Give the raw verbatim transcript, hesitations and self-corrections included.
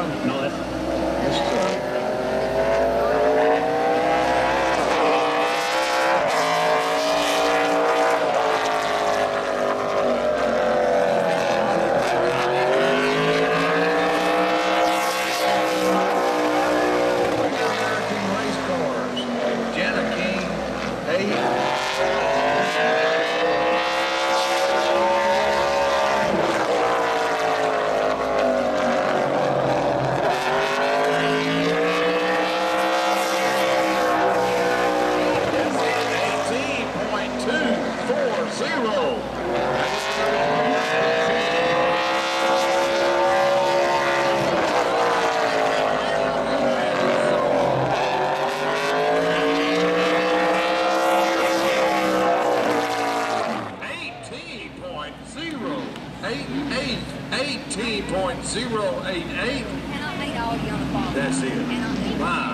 M? No, that's this truck. eighteen point zero eight eight. Cannot meet Augie on the phone. That's it. Cannot meet. Wow.